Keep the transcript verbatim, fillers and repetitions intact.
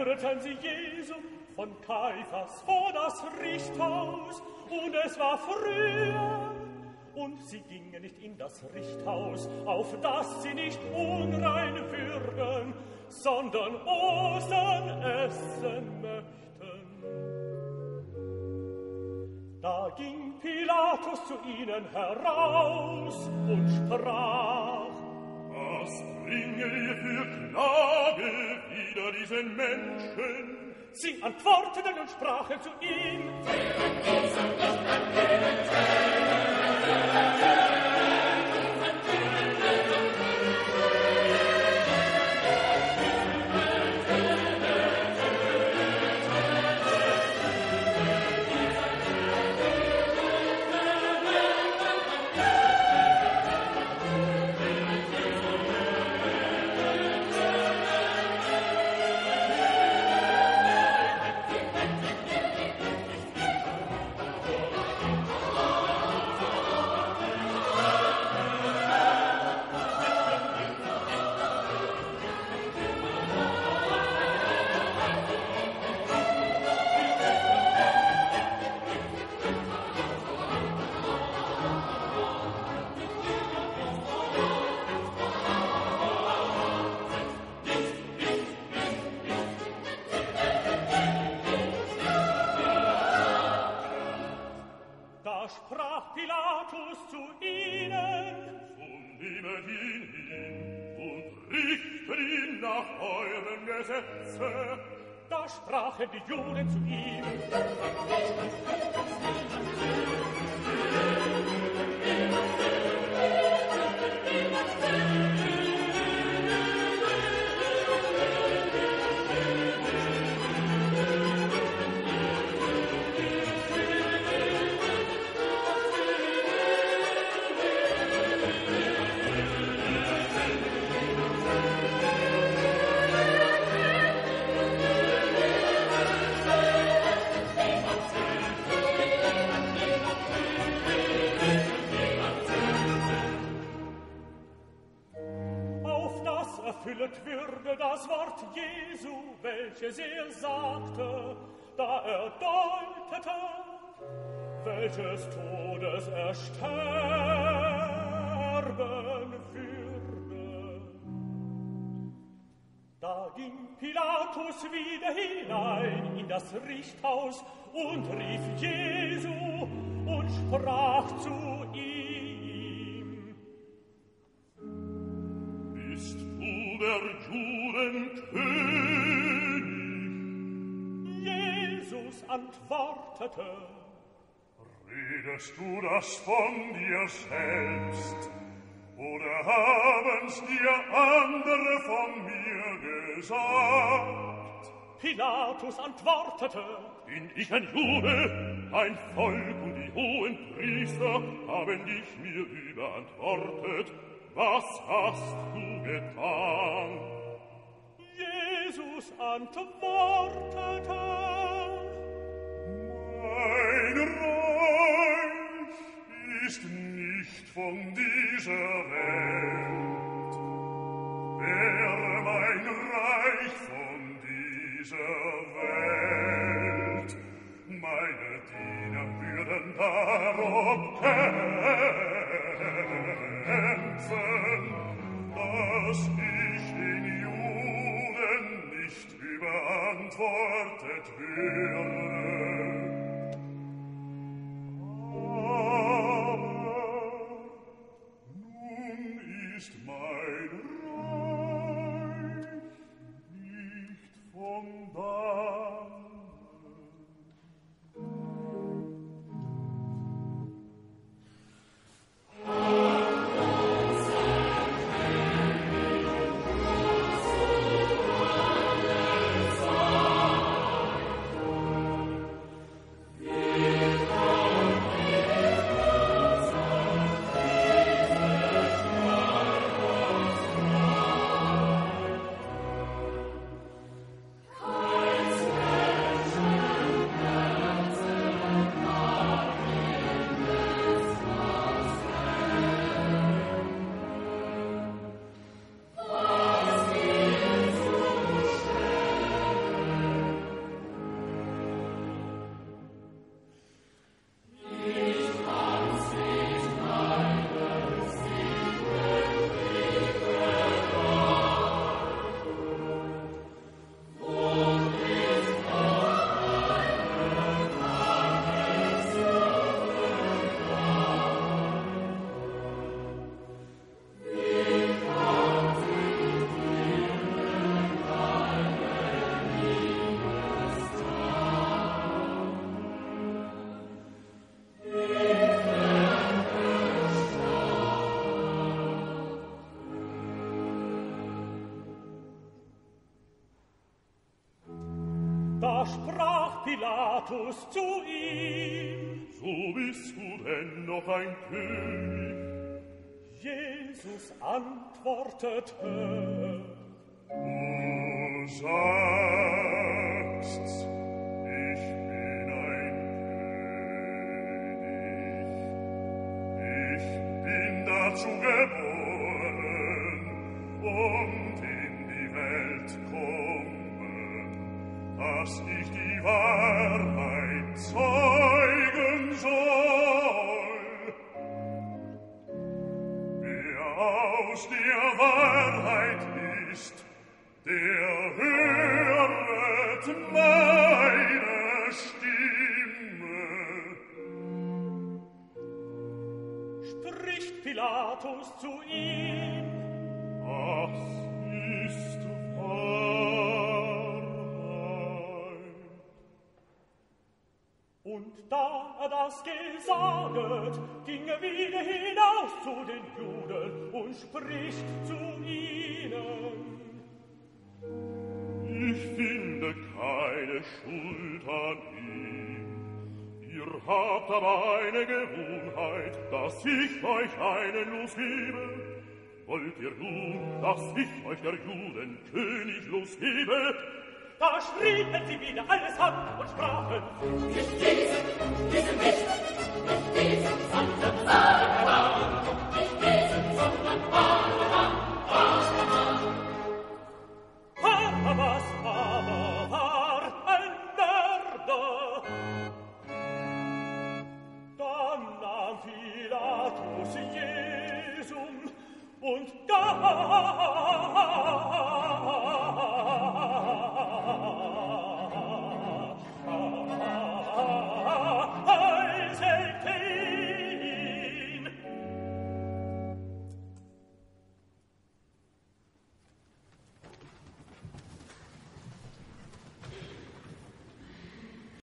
führten sie Jesu von Kaiphas vor das Richthaus, und es war früher, und sie gingen nicht in das Richthaus, auf dass sie nicht unrein würden, sondern Ostern essen möchten. Da ging Pilatus zu ihnen heraus und sprach: Was bringe ihr für Klage wider diesen Menschen? Sie antworteten und sprachen zu ihm: Führen diesen nicht an Da sprachen die Juden zu ihm: erfüllet würde das Wort Jesu, welches er sagte, da er deutete, welches Todes er sterben würde. Da ging Pilatus wieder hinein in das Richthaus und rief Jesu und sprach zu ihm: Bist du der Juden König? Jesus antwortete: Redest du das von dir selbst, oder haben's dir andere von mir gesagt? Pilatus antwortete: Bin ich ein Jude? Mein Volk und die hohen Priester haben dich mir überantwortet. Was hast du getan? Jesus antwortete: Mein Reich ist nicht von dieser Welt. Wäre mein Reich von dieser Welt, meine Diener würden darum kämpfen, dass ich den Juden nicht überantwortet würde. Ist mein Reich nicht von dannen. Da sprach Pilatus zu ihm: So bist du denn noch ein König? Jesus antwortete: Du sagst's, ich bin ein König. Ich bin dazu geboren und in die Welt komme, dass ich die Wahrheit zeugen soll. Wer aus der Wahrheit ist, der höret meine Stimme. Spricht Pilatus zu ihm: Das ist Wahrheit. Und da er das gesaget, ging er wieder hinaus zu den Juden und spricht zu ihnen: Ich finde keine Schuld an ihm. Ihr habt aber eine Gewohnheit, dass ich euch einen losgebe. Wollt ihr nun, dass ich euch der Juden König losgebe? Da schrien sie wieder alles an und sprachen: Nicht diesen, diesen nicht, nicht diesen, sondern